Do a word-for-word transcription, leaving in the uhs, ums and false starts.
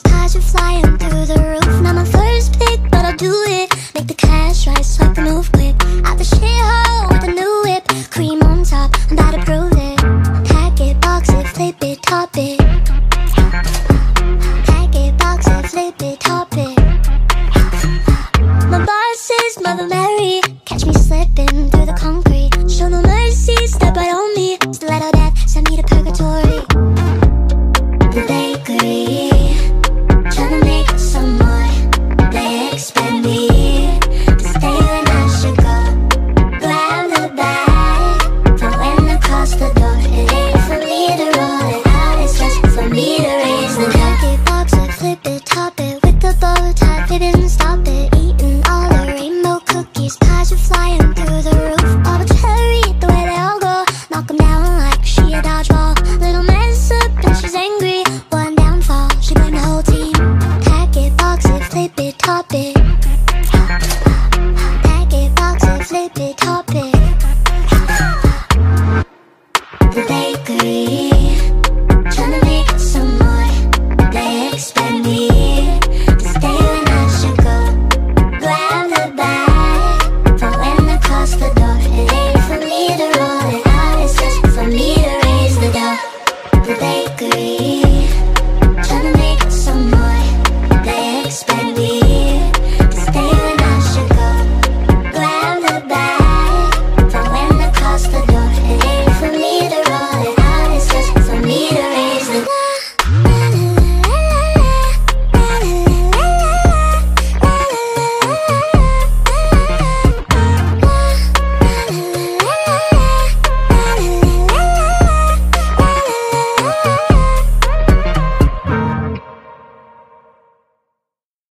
pies are flying through the roof. Not my first pick, but I'll do it. Make the cash rise so I can move quick. Out the shithole with a new whip. Cream on top, I'm about to prove it. Pack it, box it, flip it, top it. Pack it, box it, flip it, top it. My boss is Mother Mary. Catch me slipping through the concrete. Show no mercy, step right on me. Stiletto death, send me to purgatory. The bakery, tryna make some more. They expect me to stay when I should go. Grab the bag from when I cross the door. It ain't for me to roll it out, it's just for me to raise the pack it, box it, flip it, top it. With the bow tie, flip it and stop it. Eating all the rainbow cookies. Pies are flying through the roof. All the cherry, the way they all go. Knock 'em down like she a dodgeball. Little mess up and she's angry. One downfall, she blamed the whole team. Pack it, box it, flip it, top it. Pack it, box it, flip it, top it. The bakery, tryna make some more. They expect me